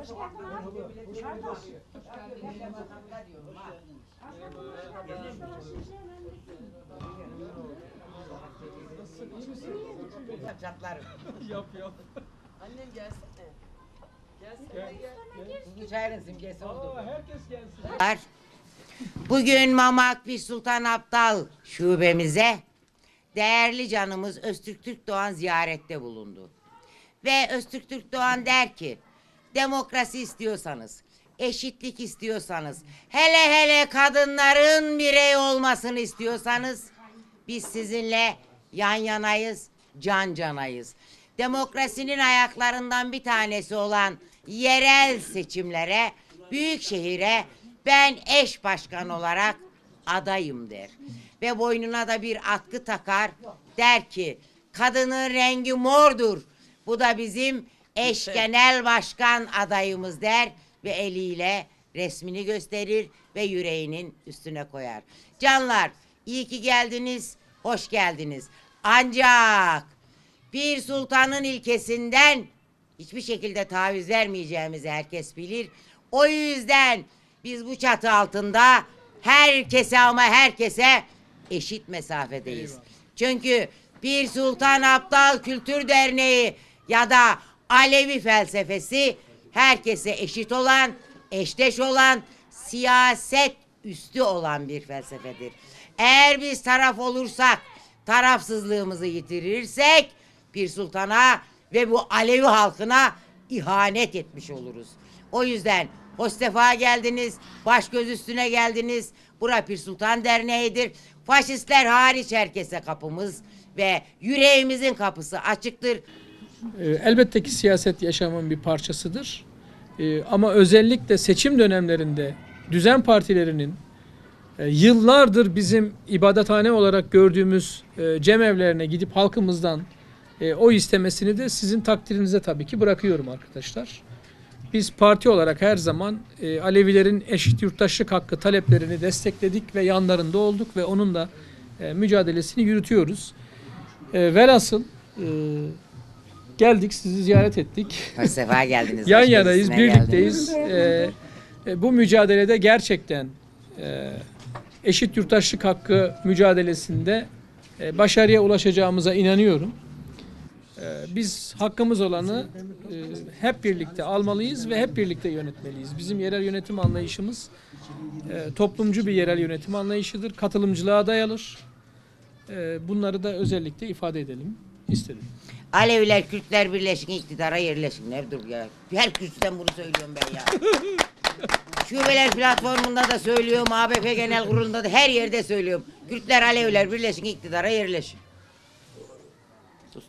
Hoş geldin abi. Kardeş. Çatlarım. Yap yap. Annem gelsene. Gelsene gel. Gel. Bu çayın simgesi oldu. Herkes gelsin. Bugün Mamak bir Sultan Abdal şubemize değerli canımız Öztürk Türk Doğan ziyarette bulundu. Ve Öztürk Türk Doğan der ki, demokrasi istiyorsanız, eşitlik istiyorsanız, hele hele kadınların birey olmasını istiyorsanız, biz sizinle yan yanayız, can canayız. Demokrasinin ayaklarından bir tanesi olan yerel seçimlere, büyükşehire ben eş başkan olarak adayım der. Ve boynuna da bir atkı takar, der ki kadının rengi mordur. Bu da bizim eş genel başkan adayımız der ve eliyle resmini gösterir ve yüreğinin üstüne koyar. Canlar, iyi ki geldiniz, hoş geldiniz. Ancak bir sultanın ilkesinden hiçbir şekilde taviz vermeyeceğimizi herkes bilir. O yüzden biz bu çatı altında herkese ama herkese eşit mesafedeyiz. Eyvallah. Çünkü bir Sultan Abdal Kültür Derneği ya da Alevi felsefesi herkese eşit olan, eşdeş olan, siyaset üstü olan bir felsefedir. Eğer biz taraf olursak, tarafsızlığımızı yitirirsek bir sultana ve bu Alevi halkına ihanet etmiş oluruz. O yüzden hoş sefa geldiniz, baş göz üstüne geldiniz. Bura Pir Sultan Derneği'dir. Faşistler hariç herkese kapımız ve yüreğimizin kapısı açıktır. Elbette ki siyaset yaşamın bir parçasıdır. Ama özellikle seçim dönemlerinde düzen partilerinin yıllardır bizim ibadethane olarak gördüğümüz cemevlerine gidip halkımızdan oy istemesini de sizin takdirinize tabii ki bırakıyorum arkadaşlar. Biz parti olarak her zaman Alevilerin eşit yurttaşlık hakkı taleplerini destekledik ve yanlarında olduk ve onun da mücadelesini yürütüyoruz. Velhasıl geldik, sizi ziyaret ettik. Hoş sefa geldiniz. Yan yanayız, birlikteyiz. Bu mücadelede gerçekten eşit yurttaşlık hakkı mücadelesinde başarıya ulaşacağımıza inanıyorum. Biz hakkımız olanı hep birlikte almalıyız ve hep birlikte yönetmeliyiz. Bizim yerel yönetim anlayışımız toplumcu bir yerel yönetim anlayışıdır. Katılımcılığa dayalıdır. Bunları da özellikle ifade edelim istedim. Aleviler, Kürtler birleşin, iktidara yerleşinler. Dur ya. Her kürsüden bunu söylüyorum ben ya. Şubeler platformunda da söylüyorum, ABP Genel Kurulu'nda da her yerde söylüyorum. Kürtler, Aleviler birleşin, iktidara yerleşin. Sus.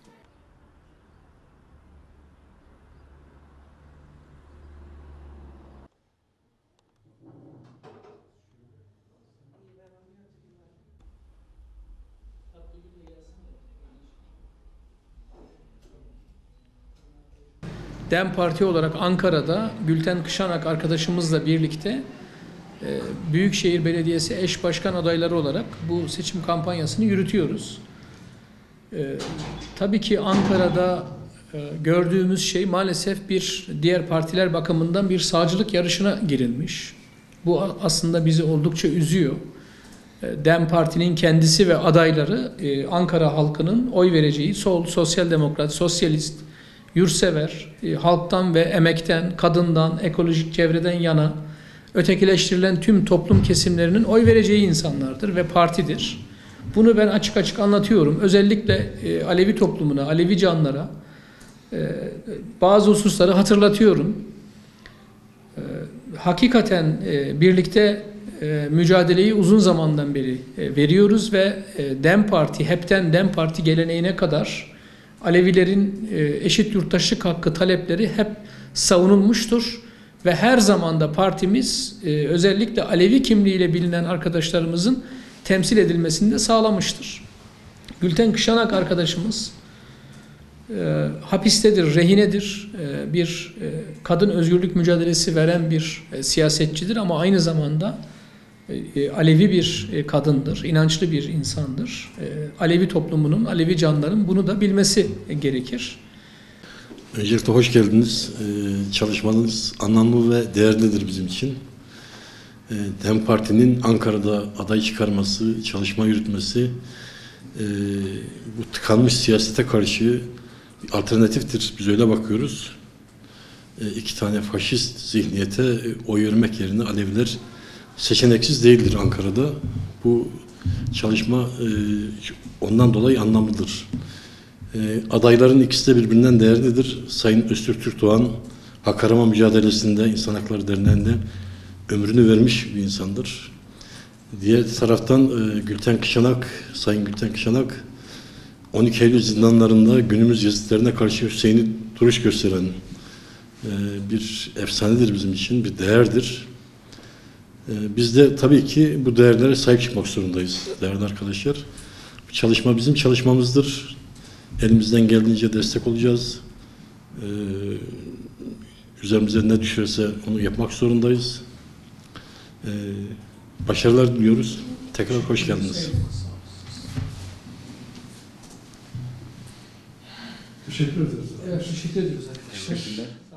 DEM Parti olarak Ankara'da Gülten Kışanak arkadaşımızla birlikte Büyükşehir Belediyesi eş başkan adayları olarak bu seçim kampanyasını yürütüyoruz. Tabii ki Ankara'da gördüğümüz şey maalesef bir diğer partiler bakımından bir sağcılık yarışına girilmiş. Bu aslında bizi oldukça üzüyor. DEM Parti'nin kendisi ve adayları Ankara halkının oy vereceği sol, sosyal demokrat, sosyalist, yurtsever, halktan ve emekten, kadından, ekolojik çevreden yana ötekileştirilen tüm toplum kesimlerinin oy vereceği insanlardır ve partidir. Bunu ben açık açık anlatıyorum. Özellikle Alevi toplumuna, Alevi canlara bazı hususları hatırlatıyorum. Hakikaten birlikte mücadeleyi uzun zamandan beri veriyoruz ve DEM Parti, hepten DEM Parti geleneğine kadar Alevilerin eşit yurttaşlık hakkı talepleri hep savunulmuştur ve her zaman da partimiz özellikle Alevi kimliğiyle bilinen arkadaşlarımızın temsil edilmesini de sağlamıştır. Gülten Kışanak arkadaşımız hapistedir, rehinedir, bir kadın özgürlük mücadelesi veren bir siyasetçidir ama aynı zamanda Alevi bir kadındır, inançlı bir insandır. Alevi toplumunun, Alevi canların bunu da bilmesi gerekir. Öncelikle hoş geldiniz. Çalışmanız anlamlı ve değerlidir bizim için. DEM Parti'nin Ankara'da aday çıkarması, çalışma yürütmesi bu tıkanmış siyasete karşı alternatiftir. Biz öyle bakıyoruz. İki tane faşist zihniyete oy vermek yerine Aleviler seçeneksiz değildir Ankara'da. Bu çalışma ondan dolayı anlamlıdır. Adayların ikisi de birbirinden değerlidir. Sayın Öztürk Türkdoğan, hak arama mücadelesinde, İnsan Hakları Derneği'nde ömrünü vermiş bir insandır. Diğer taraftan Gülten Kışanak, Sayın Gülten Kışanak, 12 Eylül zindanlarında günümüz Yazidlerine karşı Hüseyin'i duruş gösteren bir efsanedir bizim için, bir değerdir. Biz de tabii ki bu değerlere sahip çıkmak zorundayız değerli arkadaşlar. Bu çalışma bizim çalışmamızdır. Elimizden geldiğince destek olacağız. Üzerimize ne düşerse onu yapmak zorundayız. Başarılar diliyoruz. Tekrar hoş geldiniz. Teşekkür ederiz. Evet, teşekkür ediyoruz arkadaşlar.